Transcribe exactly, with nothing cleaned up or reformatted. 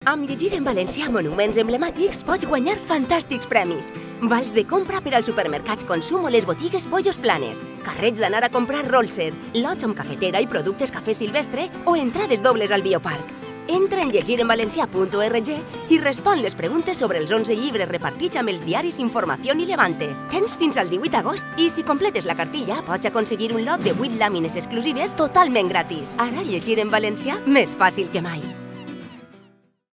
Amb llegir en valencià monuments emblemàtics pots guanyar fantàstics premis. Vals de compra per als supermercats Consum o les botigues Pollos Planes, carrets d'anar a comprar Rolser, lots amb cafetera i productes Cafè Silvestre o entrades dobles al Bioparc. Entra en llegir en valencià punt org i respon les preguntes sobre els onze llibres repartits amb els diaris Informació i Levante. Tens fins al divuit d'agost i si completes la cartilla pots aconseguir un lot de vuit làmines exclusives totalment gratis. Ara llegir en valencià més fàcil que mai.